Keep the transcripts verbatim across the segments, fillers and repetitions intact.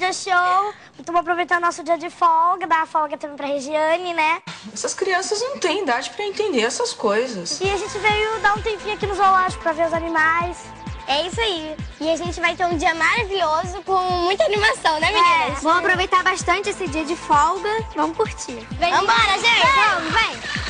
Video Show. Então vou aproveitar o nosso dia de folga, dar a folga também pra Regiane, né? Essas crianças não têm idade pra entender essas coisas. E a gente veio dar um tempinho aqui no zoológico pra ver os animais. É isso aí. E a gente vai ter um dia maravilhoso com muita animação, né, meninas? É, vamos aproveitar bastante esse dia de folga. Vamos curtir. Vem, vambora, gente! Vamos, vem!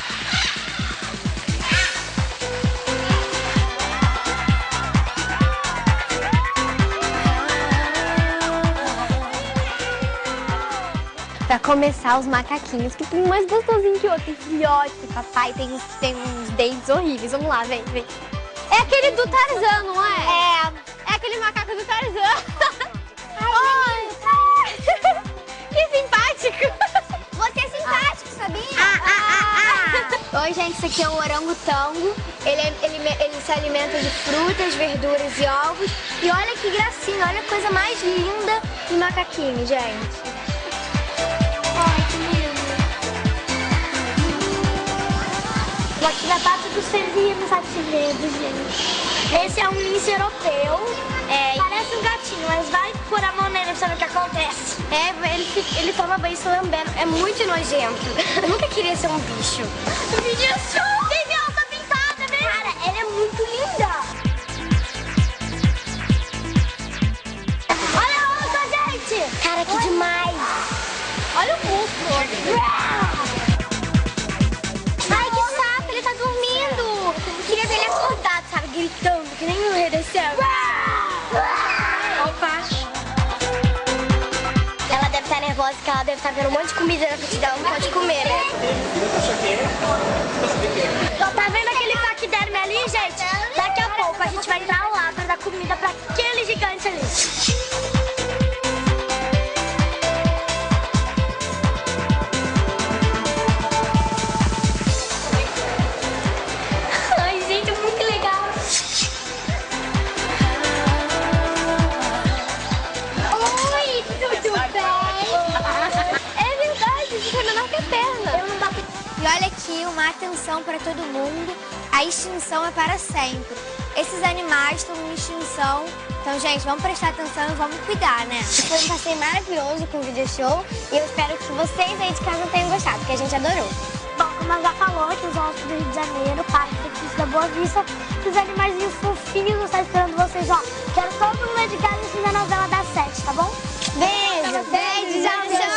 Pra começar, os macaquinhos, que tem um mais gostosinho que outro. Tem filhote, tem papai, tem uns, tem uns dentes horríveis. Vamos lá, vem, vem. É aquele do Tarzan, não é? É. É aquele macaco do Tarzan. Ai, Oi. Que simpático. Você é simpático, sabia? Ah, ah, ah, ah. Oi, gente, esse aqui é um orangotango. Ele, é, ele, ele se alimenta de frutas, verduras e ovos. E olha que gracinha, olha a coisa mais linda do macaquinho, gente. Aqui na parte dos felinos ativos, gente. Esse é um lince europeu. É, parece um gatinho, mas vai pôr a mão nele pra saber o que acontece. É, ele, fica- ele toma banho se lambendo. É muito nojento. Eu nunca queria ser um bicho. Video Show! Tem alta pintada, né? Cara, ela é muito linda. Olha a onça, gente! Cara, que demais. Olha o músculo. Ai, que saco, ele tá dormindo. Eu queria ver ele acordado, sabe? Gritando, que nem o rei da selva. Opa. Ela deve estar nervosa, porque ela deve estar vendo um monte de comida na frente dela, não pode comer, né? Tá vendo aquele taquiderme ali, gente? Daqui a pouco a gente vai entrar lá pra dar comida pra aquele gigante ali. Ai, gente, é muito legal. Oi, tudo bem? É verdade, isso é menor que a perna. Eu não dá pra... E olha aqui, uma atenção para todo mundo. A extinção é para sempre. Esses animais estão em extinção. Então, gente, vamos prestar atenção e vamos cuidar, né? Foi um passeio maravilhoso com o Video Show e eu espero que vocês aí de casa tenham gostado, porque a gente adorou. Bom, como ela já falou, que os zoológicos do Rio de Janeiro, Parque Fictício da Boa Vista, os animaizinhos fofinhos estão esperando vocês, ó. Quero todo mundo lá de casa assistindo a novela das sete, tá bom? Beijo, beijo, tchau, tchau.